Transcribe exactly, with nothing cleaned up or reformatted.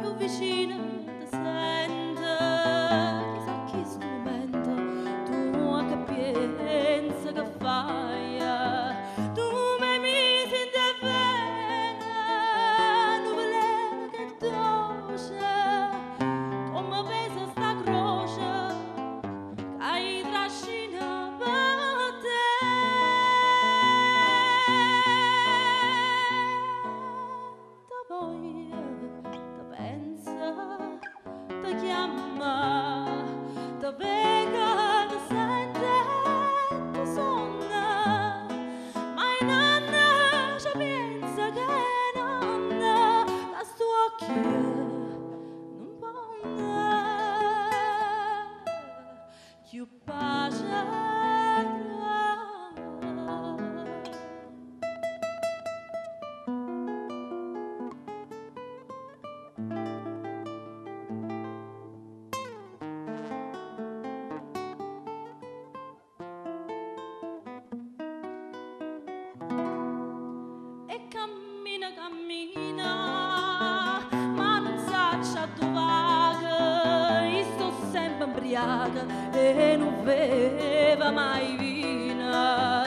tu vicino ti sento, chissà che strumento, tu a capienza che fai, tu mi misi in te vena, non volevo che dolce, tu mi pesa sta croce, che hai trascinato per te. Ti voglia, ti pensa, ti chiama, ti vega, ti sente, ti sonna, ma in nanna ci pensa che nonna, la sua occhio non ponna, più pace. E cammina, cammina, ma non saccia dove vaga, io sto sempre ubriaca e non beva mai vino.